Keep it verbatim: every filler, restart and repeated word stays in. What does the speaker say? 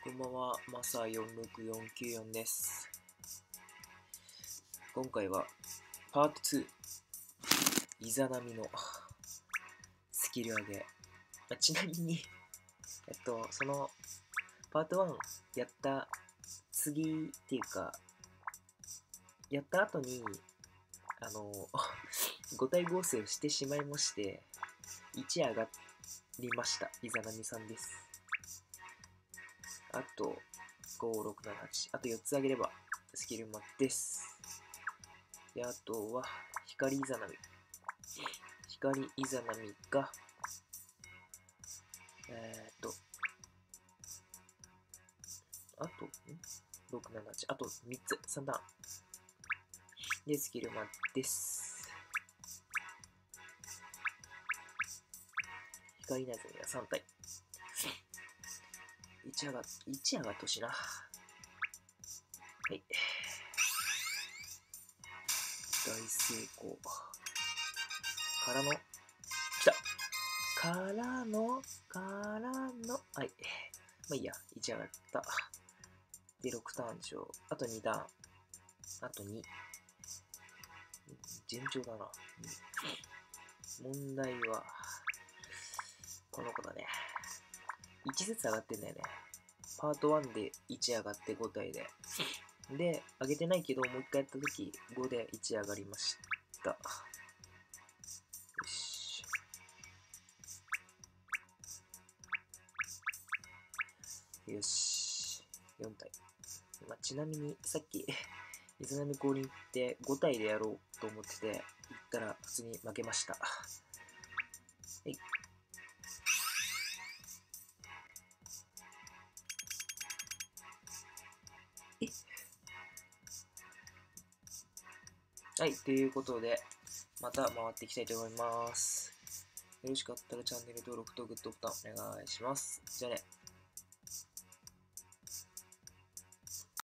こんばんは、マサよんろくよんきゅうよんです。今回はパートツー、イザナミのスキル上げ。まあ、ちなみに、えっと、そのパートワンやった次っていうか、やった後に、あの、ご体合成をしてしまいまして、いち上がりました。イザナミさんです。あと、ご、ろく、なな、はち。あとよっつあげればスキルマです。で、あとは、光イザナミ。光イザナミが、えー、っと、あと、ん ろく、なな、はち。あとみっつ、さんターン。で、スキルマです。光イザナミがさん体。いち上が、いち上がってほしいな。はい。大成功。からの、来たからの、からの、はい。まあいいや、いち上がった。で、ろくターンでしょ。あとにターン。あとに。順調だな。問題は、この子だね。いちずつ上がってんだよね。パートワンでいち上がってご体で。で、上げてないけど、もう一回やったときごでいち上がりました。よし。よし。よん体。まあ、ちなみに、さっき、イザナミ降臨ってご体でやろうと思ってて、行ったら普通に負けました。はい。えはい、ということで、また回っていきたいと思います。よろしかったらチャンネル登録とグッドボタンお願いします。じゃあね。